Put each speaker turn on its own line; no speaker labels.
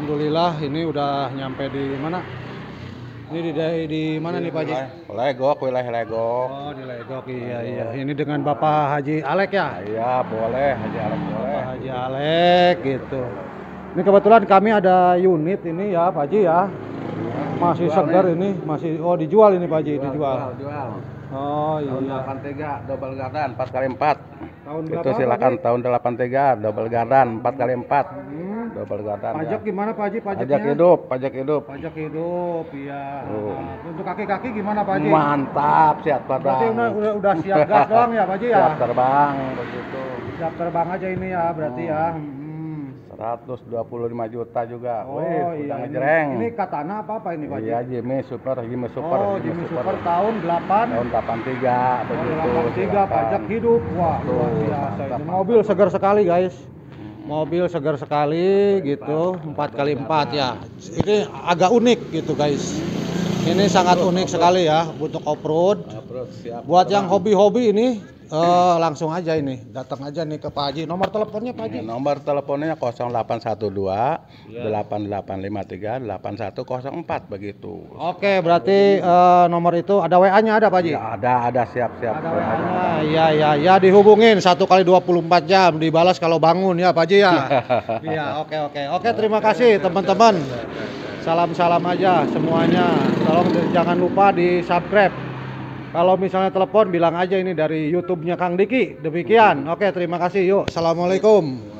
alhamdulillah ini udah nyampe di mana? Ini di mana nih Pak Haji?
Legok, wilayah Legok.
Oh, di Legok. Iya. Ini dengan Bapak Haji Alek ya?
Iya, boleh Haji Alek boleh.
Bapak Haji Alek gitu. Ini kebetulan kami ada unit ini ya Pak Haji ya. Masih segar ini, masih dijual ini Pak Haji, dijual.
Jual.
Oh iya.
Tahun 83 double gardan 4x4.
Tahun berapa?
Itu silakan
Pak
tahun 83 double gardan 4x4. Double gardan.
Pajak
ya.
gimana Pak Haji? Pajaknya?
Pajak hidup, pajak hidup.
Pajak hidup, iya.
Oh.
Untuk kaki-kaki gimana Pak Haji?
Mantap, siap
Berarti
terbang.
udah siap gas doang ya Pak Haji ya?
Siap terbang begitu.
Siap terbang aja ini ya berarti ya.
125 juta juga.
Oh
Wih,
iya.
udah ngejreng.
Ini katana apa ini Pak Haji?
Iya, Jimmy Super.
Oh, Jimmy Super tahun 8.
Tahun 83 begitu.
83 pajak hidup. Wah, luar biasa ini. Mobil segar sekali, guys. Mobil segar sekali gitu, 4x4 ya. Ini agak unik gitu, guys. Ini sangat unik sekali ya untuk off-road. Buat yang hobi-hobi ini langsung aja ini, datang aja nih ke Pak Haji. Nomor teleponnya Pak Haji?
Nomor teleponnya 0812 8853 8104 begitu.
Oke, berarti nomor itu ada WA-nya ada Pak Haji?
Ya, ada siap-siap.
Ada WA-nya. Ya dihubungin 1 kali 24 jam, dibalas kalau bangun ya Pak Haji ya. Iya, oke. Terima kasih teman-teman. Salam-salam aja semuanya. Tolong jangan lupa di-subscribe. Kalau misalnya telepon bilang aja ini dari YouTube-nya Kang Diki. Demikian. Oke, terima kasih. Yuk, assalamualaikum.